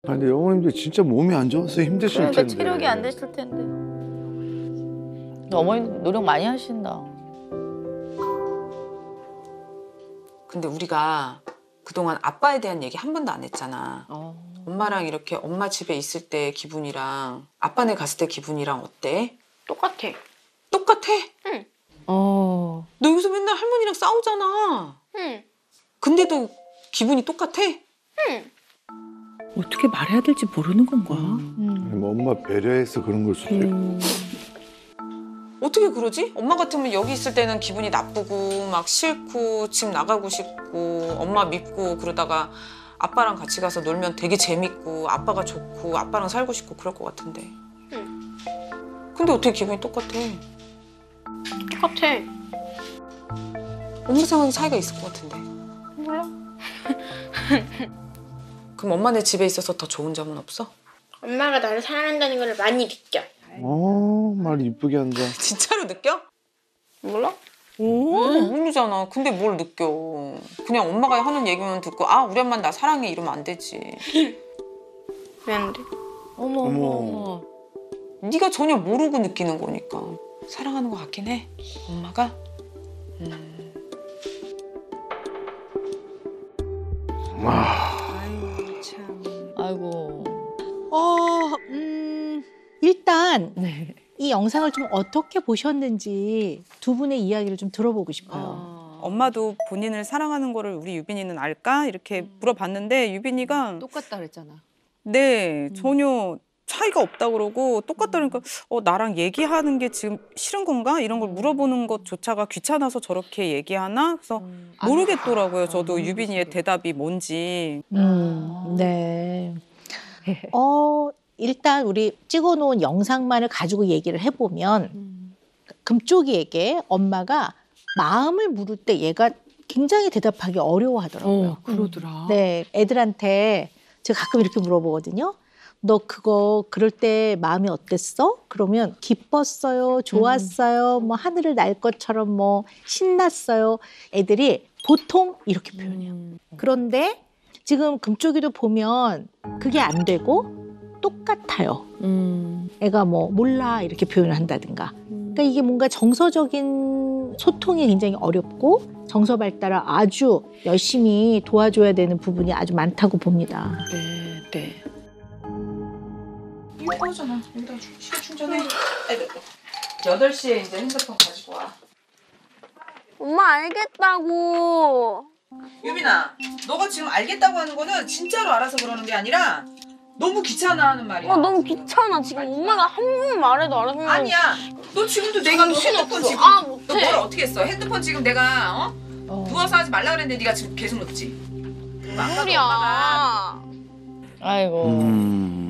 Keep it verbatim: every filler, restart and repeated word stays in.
아니 근데 영호님도 진짜 몸이 안 좋아서 힘드실 그러니까 텐데. 체력이 안 되실 텐데. 어머니 노력 많이 하신다. 근데 우리가 그동안 아빠에 대한 얘기 한 번도 안 했잖아. 어. 엄마랑 이렇게 엄마 집에 있을 때 기분이랑 아빠네 갔을 때 기분이랑 어때? 똑같아. 똑같아? 응. 어. 너 여기서 맨날 할머니랑 싸우잖아. 응. 근데도 기분이 똑같아? 응. 어떻게 말해야 될지 모르는 건가? 음. 뭐 엄마 배려해서 그런 걸 수도 있고. 음. 어떻게 그러지? 엄마 같으면 여기 있을 때는 기분이 나쁘고 막 싫고 집 나가고 싶고 엄마 밉고 그러다가 아빠랑 같이 가서 놀면 되게 재밌고 아빠가 좋고 아빠랑 살고 싶고 그럴 것 같은데. 응. 근데 어떻게 기분이 똑같아? 똑같아. 엄마 상황이 차이가 있을 것 같은데. 몰라. 그럼 엄마네 집에 있어서 더 좋은 점은 없어? 엄마가 나를 사랑한다는 걸 많이 느껴. 어, 말 이쁘게 한다. 진짜로 느껴? 몰라? 오, 모르잖아. 근데 뭘 느껴. 그냥 엄마가 하는 얘기만 듣고 아 우리 엄마 나 사랑해 이러면 안 되지. 왜 안 돼? 어머 어머. 어머. 네가 전혀 모르고 느끼는 거니까. 사랑하는 것 같긴 해. 엄마가. 음. 아유 참. 아이고. 어, 음, 일단 네. 이 영상을 좀 어떻게 보셨는지 두 분의 이야기를 좀 들어보고 싶어요. 아. 엄마도 본인을 사랑하는 거를 우리 유빈이는 알까? 이렇게 물어봤는데 유빈이가 똑같다 그랬잖아. 네 전혀 차이가 없다 그러고 똑같다 그러니까 어, 나랑 얘기하는 게 지금 싫은 건가? 이런 걸 물어보는 것조차가 귀찮아서 저렇게 얘기하나? 그래서 모르겠더라고요. 저도 유빈이의 대답이 뭔지. 음, 네. 어, 일단 우리 찍어놓은 영상만을 가지고 얘기를 해보면 금쪽이에게 엄마가 마음을 물을 때 얘가 굉장히 대답하기 어려워하더라고요. 어, 그러더라. 네, 애들한테 제가 가끔 이렇게 물어보거든요. 너 그거 그럴 때 마음이 어땠어? 그러면 기뻤어요, 좋았어요, 뭐 하늘을 날 것처럼 뭐 신났어요. 애들이 보통 이렇게 표현해요. 그런데 지금 금쪽이도 보면 그게 안 되고 똑같아요. 음. 애가 뭐 몰라 이렇게 표현을 한다든가. 그러니까 이게 뭔가 정서적인 소통이 굉장히 어렵고 정서 발달을 아주 열심히 도와줘야 되는 부분이 아주 많다고 봅니다. 네, 네. 이거 꺼잖아. 여기다 충전해. 여덟 시에 이제 핸드폰 가지고 와. 엄마 알겠다고. 유빈아, 너가 지금 알겠다고 하는 거는 진짜로 알아서 그러는 게 아니라 너무 귀찮아하는 말이야. 어, 너무 귀찮아. 지금 엄마가 한 번 말해도 알아서. 아니야. 너 지금도 내가 너 정신 핸드폰 없어. 지금 아, 너 못해. 뭘 어떻게 했어? 핸드폰 지금 내가 어? 어. 누워서 하지 말라 그랬는데 네가 지금 계속 넣지. 무슨 소리야. 아이고. 음.